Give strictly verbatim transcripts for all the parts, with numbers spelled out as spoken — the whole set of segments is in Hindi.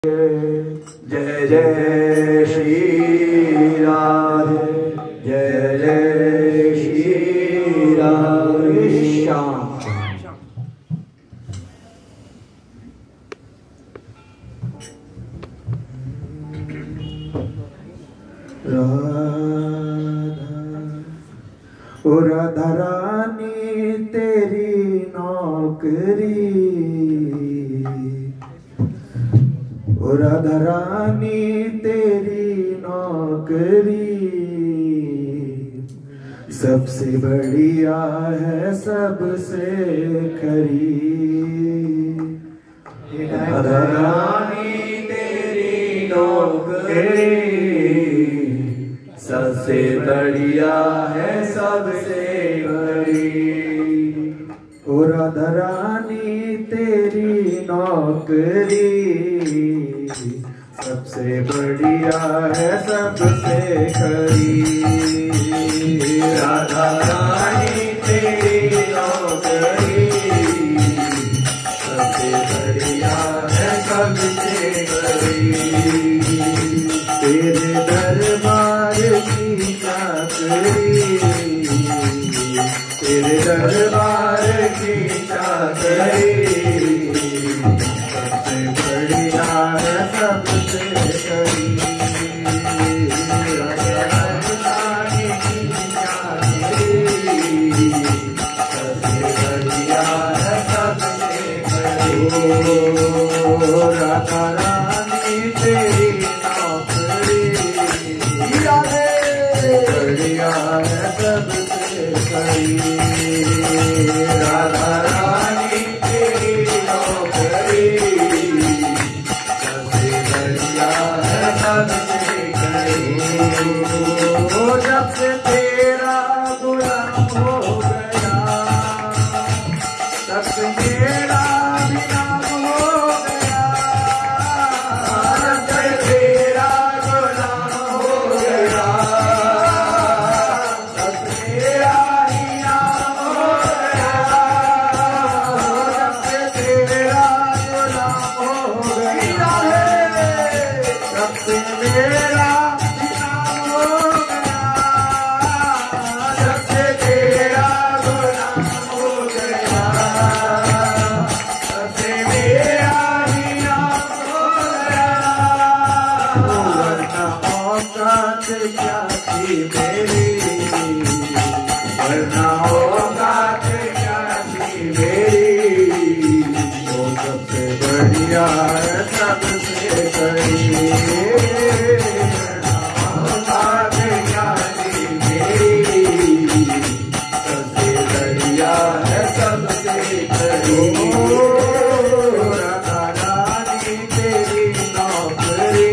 जय जय श्री राधे, जय जय श्री राधे श्याम। राधा ओ राधा रानी तेरी नौकरी, ओ राधा रानी तेरी नौकरी सबसे बढ़िया है सबसे खरी। राधा रानी तेरी नौकरी सबसे बढ़िया है सबसे खरी। ओ राधा रानी तेरी नौकरी सबसे बढ़िया है सबसे खरी। राधा रानी तेरी नौकरी सबसे बढ़िया है सबसे खरी। तेरे दरबार की चाकरी, तेरे दरबार की चाकरी सबसे बढ़िया है सबसे खरी। राधा रानी की चाकरी सबसे बढ़िया है सबसे खरी। ओ राधा रानी तेरी नौकरी बढ़िया है सबसे खरी। राधा रानी तेरी नौकरी सबसे बढ़िया है सबसे खरी। ओ जब से तेरा गुलाम हो गया तब से मेरा भी नाम हो गया। जब से तेरा गुलाम हो गया तब से मेरा ही नाम हो गया। जब से तेरा गुलाम हो गया तब से मेरा भी नाम हो गया। जब से तेरा गुलाम हो गया तब से मेरा ही नाम हो गया। वरना औकात क्या थी मेरी, वरना औकात क्या थी मेरी। वो सबसे बढ़िया है सबसे खरी। औकात क्या थी मेरी सबसे बढ़िया है सबसे खरी। राधा रानी तेरी नौकरी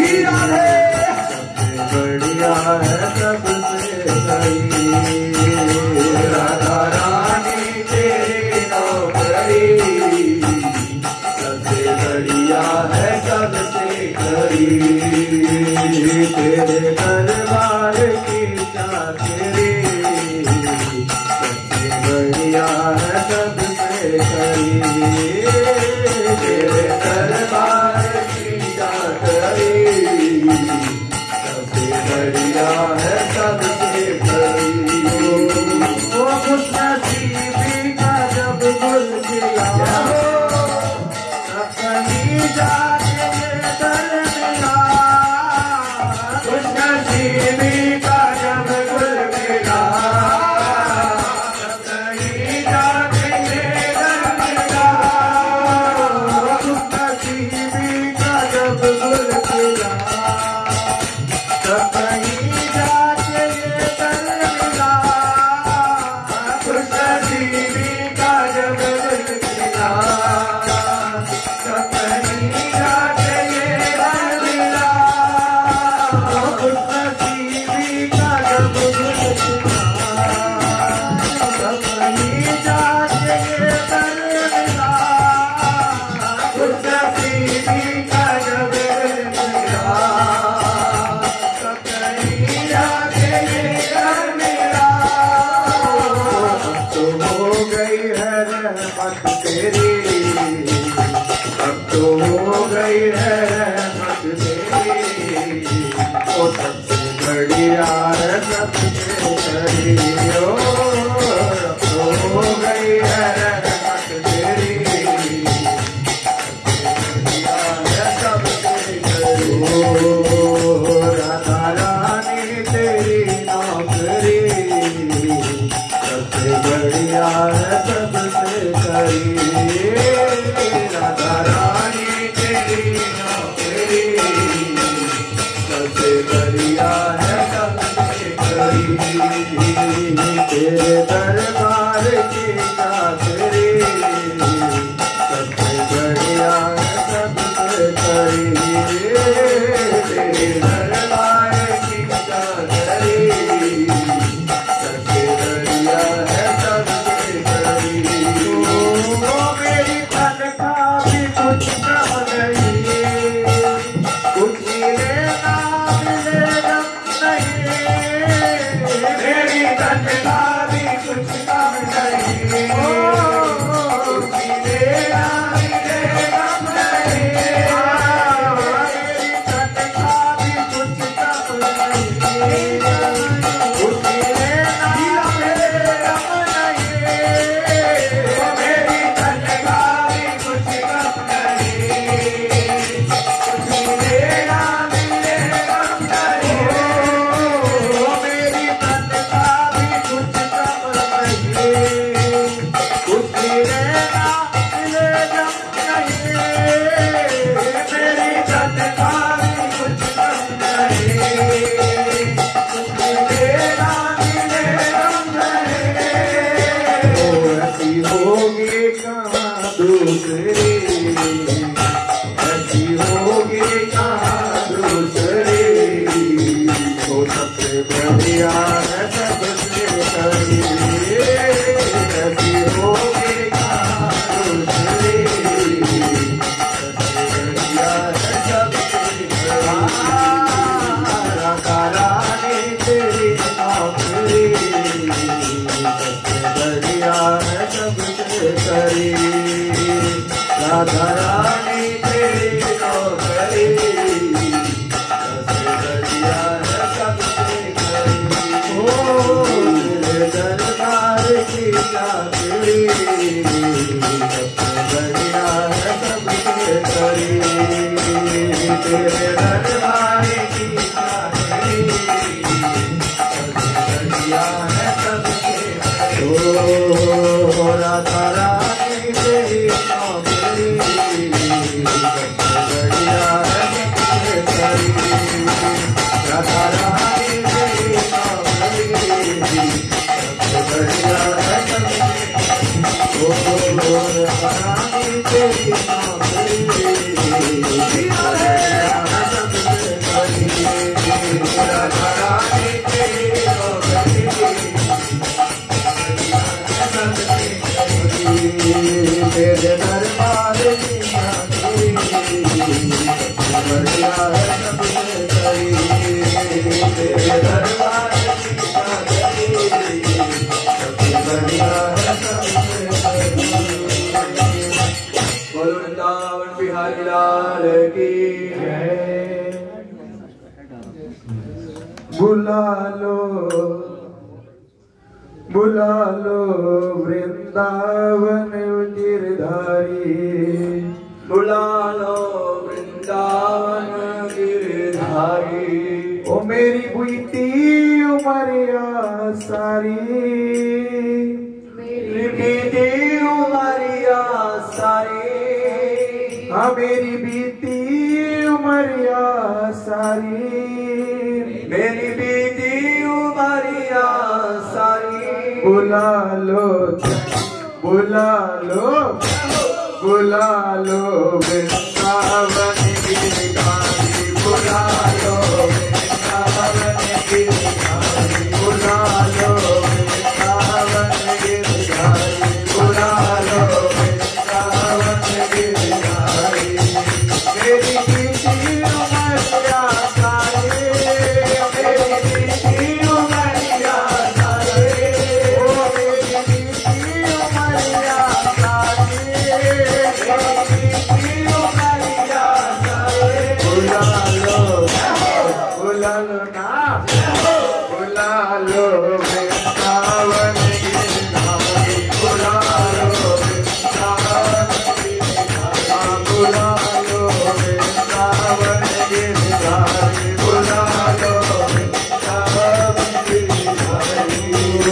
सबसे बढ़िया है सबसे खरी। राधा रानी तेरी नौकरी सबसे बढ़िया है सबसे खरी। तेरे दरबार की चाकरी सबसे बढ़िया है सबसे खरी। तेरे दरबार की चाकरी सबसे बढ़िया है सबसे खरी। वो खुशनसीबी का जब गुल खिला तब कहीं जाके ये दर मिला। खुशनसीबी का सबसे बढ़िया है सबसे करियो हो गई है रहमत तेरी सबसे करियो राधा रानी तेरी नौकरी सबसे बढ़िया है सबसे करिए राधा रानी तेरी नौकरी सबसे बढ़िया है सबसे करिए तेरे दरबार की चाकरी सबसे बढ़िया है सबसे करिए तेरे दरबार की चाकरी सबसे बढ़िया है सबसे करिए ओ मेरी तनख्वाह भी कुछ कम नहीं कुछ मिलेगा मिलेगा नहीं मेरी तनख्वाह भी कुछ कम नहीं कुछ मिलेगा मिलेगा नहीं मेरी तनख्वाह भी कुछ कम नहीं कुछ मिलेगा मिलेगा नहीं मेरी तनख्वाह भी कुछ कम नहीं कुछ मिलेगा मिलेगा नहीं मेरी तनख्वाह भी कुछ कम नहीं कुछ मिलेगा मिलेगा नहीं मेरी तनख्वाह भी कुछ कम नहीं कुछ मिलेगा मिलेगा नहीं ओ ऐसी होगी कहाँ दूसरी ऐसी होगी कहाँ दूसरी वो सबसे बढ़िया है सबसे करिए ऐसी होगी कहाँ दूसरी सबसे बढ़िया है सबसे करिए राधा रानी तेरी नौकरी सबसे बढ़िया है सबसे करिए राधा रानी तेरी नौकरी सबसे बढ़िया है सबसे करिए ओ तेरे दरबार की चाकरी सबसे बढ़िया है सबसे करिए तेरे दरबार की चाकरी सबसे बढ़िया है सबसे ओ राधा रानी तेरी नौकरी सबसे बढ़िया है सबसे करिए राधा रानी तेरी नौकरी सबसे बढ़िया है सबसे ओ राधा रानी तेरी नौकरी सबसे बढ़िया है सबसे करिए राधा रानी तेरी नौकरी तेरे दरबार की चाकरी सबसे बढ़िया है सबसे करिए तेरे दरबार की चाकरी सबसे बढ़िया है सबसे करिए बोलो वृंदावन बिहारी लाल की जय बुला लो बुला लो वृंदावन गिरधारी बुला लो वृंदावन गिरधारी ओ मेरी बीती उमरिया सारी मेरी बीती उमरिया सारी हाँ मेरी बीती उमरिया सारी मेरी बीती उमरिया सारी बुला लो बुला लो बुला लो वृंदावन गिरधारी बुला लो वृंदावन गिरधारी बुला लो वृंदावन गिरधारी बुला लो वृंदावन गिरधारी मेरी बीती उमरिया सारी मेरी बीती उमरिया सारी ओ मेरी बीती उमरिया सारी मेरी बीती उमरिया सारी बुला लो बुला लो ना, बुला लो वृंदावन गिरधारी, बुला लो वृंदावन गिरधारी, बुला लो वृंदावन गिरधारी, बुला लो वृंदावन गिरधारी।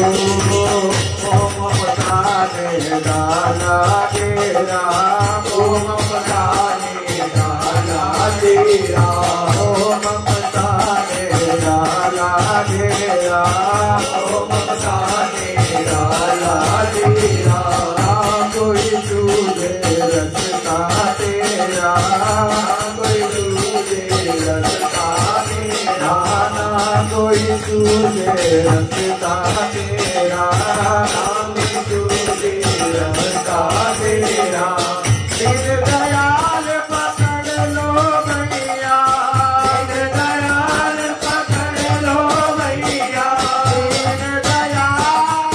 ओ ममता ने डाला तेरा, ओ ममता ने डाला तेरा, ओ ममता ने डाला तेरा, ओ ममता ने डाला तेरा। कोई तुझे रसता तेरा, कोई तुझे रसता तेरा, कोई तुझे रसता तेरा, कोई तुझे रसता तेरा। दीन दयाल पकड़ लो भैया, दीन दयाल पकड़ लो भैया, दीन दयाल,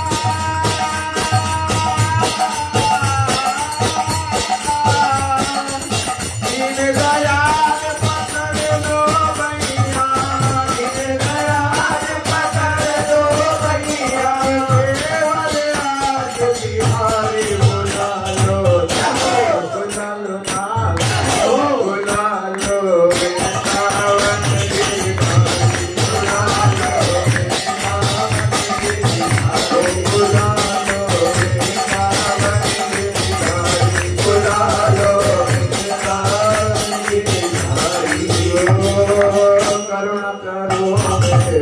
दीन दयाल पकड़ लो भैया, दीन दयाल पकड़ लो भैया। केवल आज बिहारी बुला लो, बुला लो ना, बुला लो वृंदावन गिरधारी, बुला लो वृंदावन गिरधारी, बुला लो वृंदावन गिरधारी, बुला लो वृंदावन गिरधारी। करुणा करो मेरे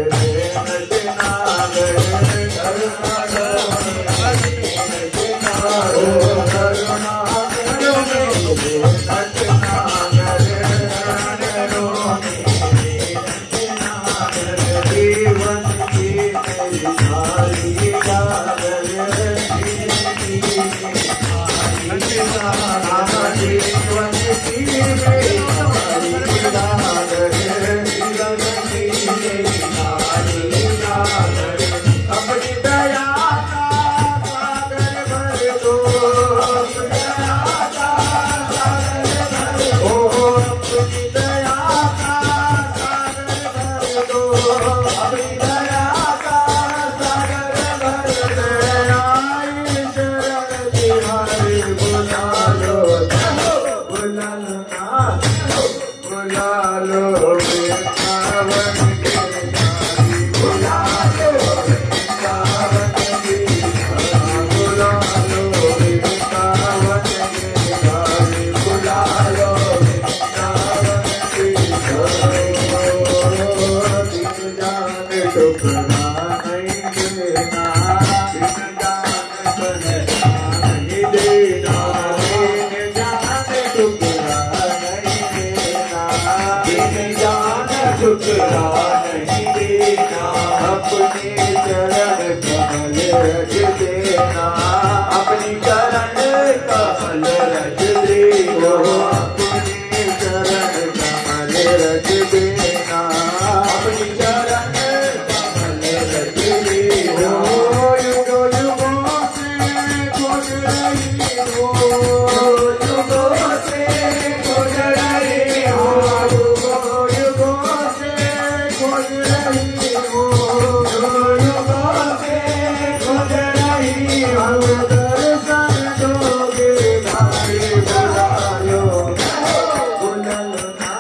नटनागर, करुणा करो मेरे नटनागर, करुणा करो मेरे नटनागर, करो मेरे नटनागर। जीवन की मेरी सारी गागर, जीवन की मेरी सारी गागर, जीवन की मेरी सारी गागर, जीवन की मेरी सारी गागर। अपनी दया का सागर भर दो, अपनी दया का सागर भर दो, अपनी दया का सागर भर दो, अपनी दया का सागर भर दो। आई शरण तिहारी बुला लो, बुला लो ना, बुला लो वृंदावन गिरधारी, बुला लो वृंदावन गिरधारी, बुला लो वृंदावन गिरधारी, बुला लो वृंदावन गिरधारी। दिन जान टुकड़ा नहीं देना, दिन जान बनना नहीं देना, दिन जान टुकड़ा नहीं देना, दिन जान टुकड़ा नहीं देना। अपने चरण कमल रच देना, अपनी चरण कमल रच देना, अपने चरण कमल रच देना, अपनी चरण कमल रच देना। युगो युगो से खोज रही हो, युगो से खोज रही हो, युगो युगो से खोज रही हो, युगो से खोज रही हो। दर्शन दोगे भाई बुला लो, बुला लो ना,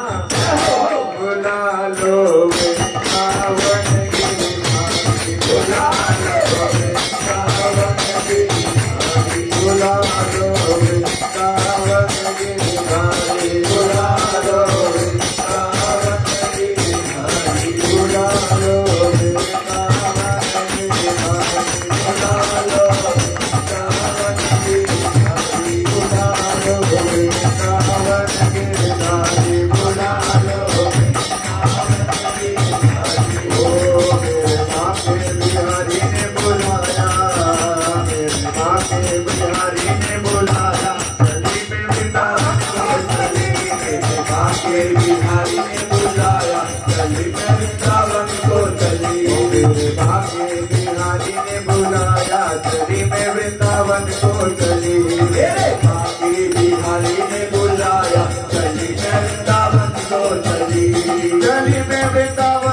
बुला लो वृंदावन गिरधारी, बुला लो वृंदावन गिरधारी, बुला लो वृंदावन गिरधारी, बुला लो वृंदावन गिरधारी, बुला लो वृंदावन गिरधारी, बुला लो वृंदावन गिरधारी, बुला लो वृंदावन गिरधारी, बुला लो वृंदावन गिरधारी। ओ मेरे बाके बिहारी ने बुलाया, मेरे बाके बिहारी ने बुलाया, गली में वृंदावन को चली। मेरे बाके बिहारी ने बुलाया, गली में वृंदावन को चली। मेरे बाके बिहारी ने बुलाया, गली में वृंदावन को चली। मेरे बाके बिहारी ने बुलाया, गली में वृंदावन को चली। गली में वृंदावन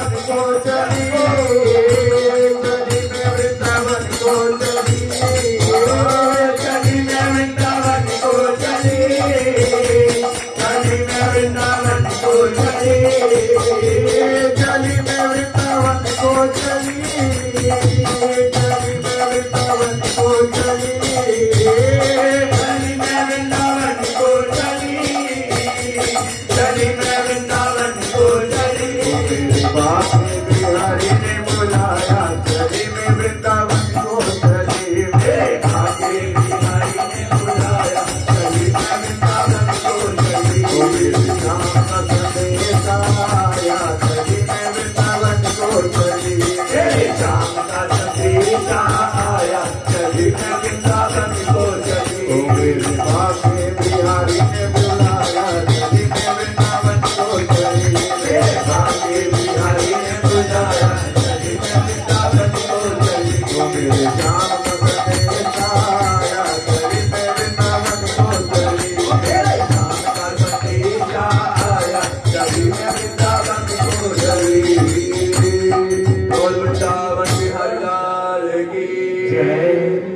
सावन को चले